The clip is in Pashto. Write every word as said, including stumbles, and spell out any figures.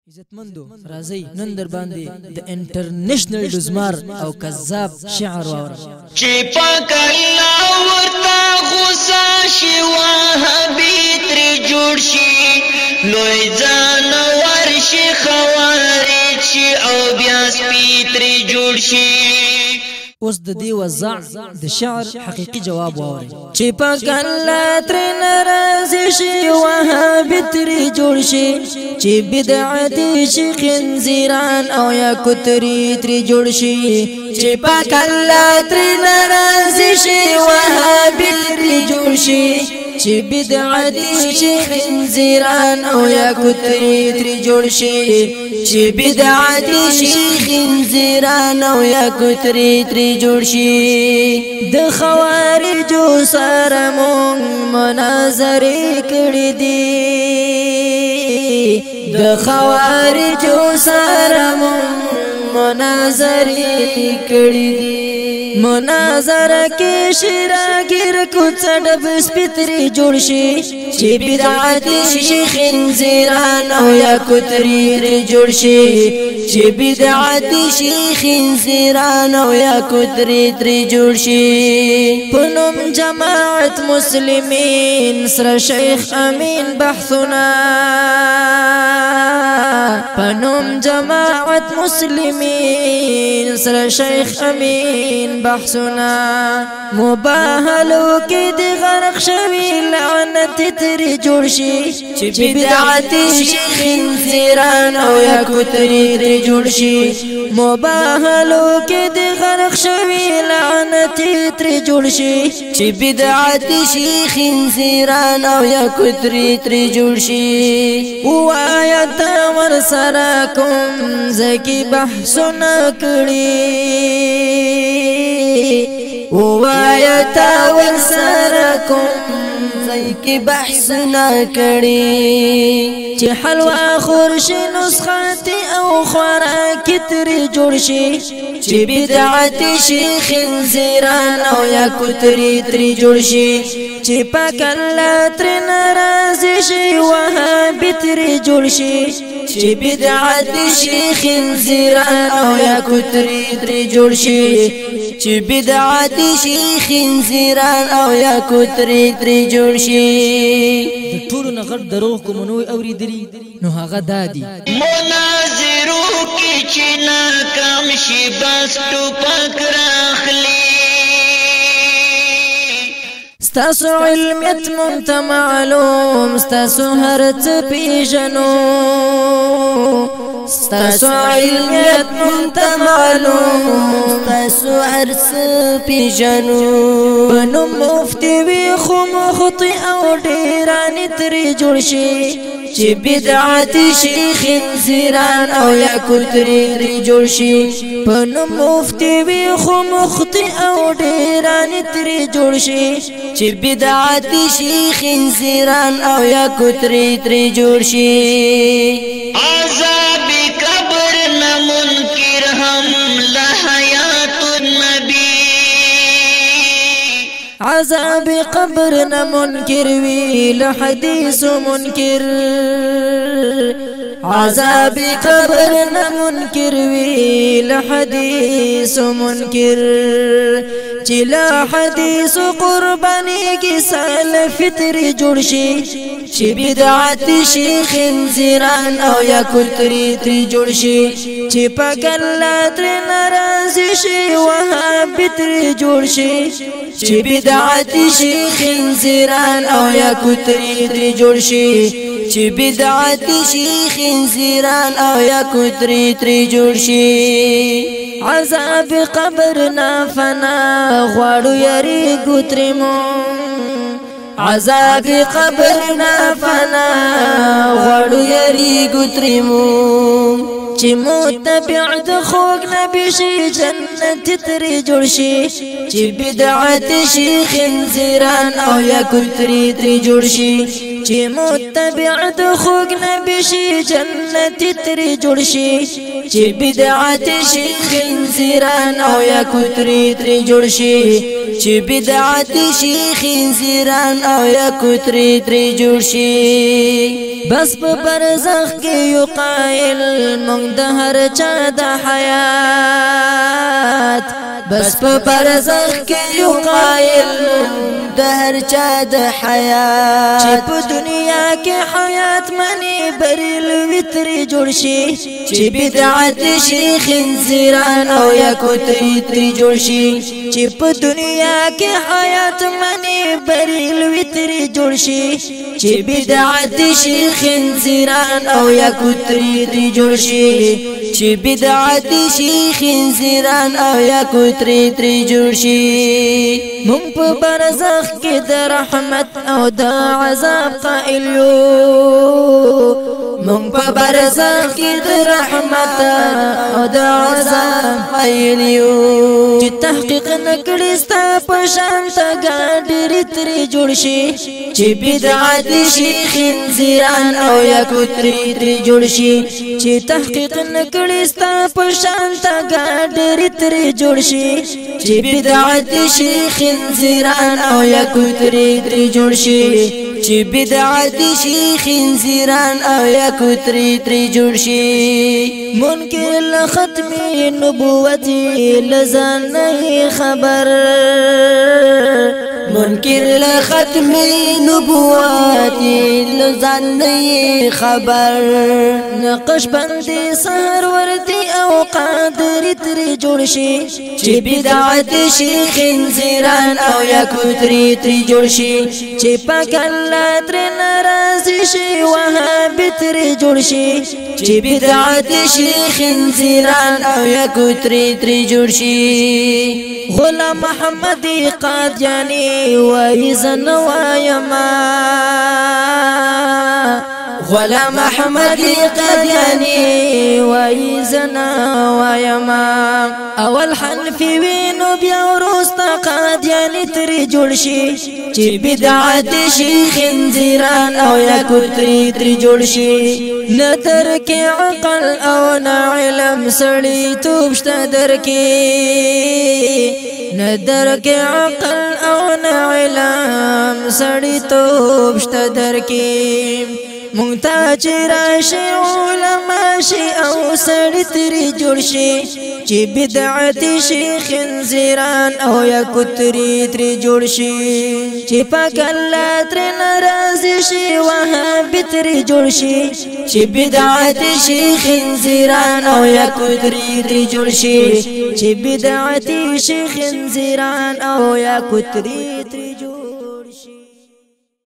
عزتمندو راځي نن در باندې د انټرنیشنل دزمار او کذاب شعر واور چې پاک الله ورته غوسه شي وهابي تر جوړ شي لوی ځان ورشي خوارج شي او بیا سپي تر جوړ شي اوس د دې وزع د شعر حقيقي جواب واوري چې پاک الله تر ناراضي شي وهابي تر جوړ شي چې بدعت شي خنزيران او یا کتري تر جوړ شي چې پاک الله تر ناراضي شي وهابي تر جوړ شي چې بدعت شي خنزيران او یا کتري تر جوړ شي چې بدعت شي خنزيران او یا کتري تر جوړ شي د خوارجو سره مونږ مناظرې کړې دي د خوارجو سره مونږ مناظرې کړې دي مناظره کې شراګر کوڅه ډب سپتري جوړ شي چې بدعت شي خنزيران او یا کتري جوړ شي چې بدعت شي خنزيران او یا کتري تري جوړ شي پنوم جماعت مسلمین سره شیخ امین بحثنا پنوم جماعت مسلمین سره شیخ امین بحثنا مباهلو کې د غرق شوی لعنت تر جوړ شي چې بدعت شي خنزيران او یا کتري تر جوړ شي مباهلو کې د غرق شوی لعنت تر جوړ شي چې بدعت شي خنزيران او یا کتري تر جوړ شي وایت ور سره کوم زکی بحثونه کړی وایت ور سره کوم زکی بحثونه کړی چې حلوا خورش نسخات او خوراک تر جوړ شي چې بدعت شي خنزيران او یا کتري تر جوړ شي چې پاک الله تر ناراضي شي وهابي تر جوړ شي چې بدعت شي خنزيران او یا کتري تر جوړ شي چې بدعت شي خنزيران او یا کتري تر جوړ شي د ټولو نه غټ دروغ کوم نو اوریدلی نو هغه دادی مناظرو کې چې ناکام شي بس ټوپک راخلي ستاسو علمیت مونږ معلوم ستاسو هر څه پیژنو ستاسو علمیت مونږ معلوم ستاسو هر څه پیژنو بنو مفتی وی خو مخطئ او ډیران تر جوړ شي چې بدعت شي خنزيران او یا کتري تر جوړ شي بنو مفتی وی خو مخطئ او ډیران تر جوړ شي چې بدعت شي خنزيران او یا کتري تر جوړ شي عذاب قبر نہ منکر ہم لحیات النبی عذاب قبر نہ منکر وی لحدیث منکر عذاب قبر نہ منکر وی لحدیث منکر چلا حدیث قربانی کی سلف تر جوړ شي چې بدعت شي خنزيران او یا کتري تر جوړ شي چې پاک الله تر ناراضي شي وهابي تر جوړ شي چې بدعت شي خنزيران او یا کتري تر جوړ شي چې بدعت شي خنزيران او یا کتري تر جوړ شي عذاب قبر نا فنا غواړو یاري ګوترمو عذاب قبر نا فنا غواړو یاري ګوترمو چې متبع د خوږ نبی شي جنت تر جوړ شي چې بدعت شي خنزيران او یا کتري تر جوړ شي چې متبع د خوږ نبی شي جنت تر جوړ شي چې بدعت شي خنزیران او یا کوتري ترې جوړ شي چې بدعت شي خنزیران او یا کوتري ترې جوړ شي بس په برزخ کې یو قائل مونږ د هر چا د حیات بس په برزخ کې یو قائل د هر چا د حیات چې په دنیا کې حیات منی بریل وترې جوړ شي چې بدعت شي خنزیران او یا کوتري ترې جوړ شي چې په دنیا کې حیات منی بریل وترې جوړ شي چې بدعت شي خنزیران او یا کوتري ترې جوړ شي چې بدعت شي خنزیران او یا کوتري ترې جوړ شي مونږ په برزخ کې د رحمت او د عذاب قائل یو مونږ په برزخ کې د رحمت او د عذاب قائل یو چې تحقیق نکړي ستا په شان ته ګاډې ترې جوړ شي چې بدعت شي خنزیران او یا کوتري ترې جوړ شي چې تحقیق نکړي ستا په شان ته ګاډې ترې جوړ شي چې بدعت شي خنزیران او یا کوتري ترې جوړ شي چې بدعت شي خنزیران او یا کوتري ترې جوړ شي منکر له ختم نبوت لزان نه خبر منکر له ختم نبوت لزان نه خبر نقش بندي سحر وردي او قادر ترې جوړ شي چې بدعت شي خنزیران او یا کوتري ترې جوړ شي چې پاک الله ترې ناراضي شي وهابي ترې جوړ شي چې بدعت شي خنزیران او یا کوتري ترې جوړ شي غلام محمد قادیانی وای زن وایما غلام محمد قادیانی وای زن وایما اول حنفی وینو بیا ورستا قادیانی ترې جوړ شي چې بدعت شي خنزیران او یا کوتري ترې جوړ شي نه درکې عقل او نه علم سړی توب شته درکې نه درکې عقل او نه علم سړی توب شته درکې مونږ ته چې راشي علما شي او سړی ترې جوړ شي چې بدعت شي خنزیران او یا کوتري ترې جوړ شي چې پاک الله ترې ناراضي شي وهابي ترې جوړ شي چې بدعت شي خنزیران او یا کوتري ترې جوړ شي چې بدعت شي خنزیران او یا کوتري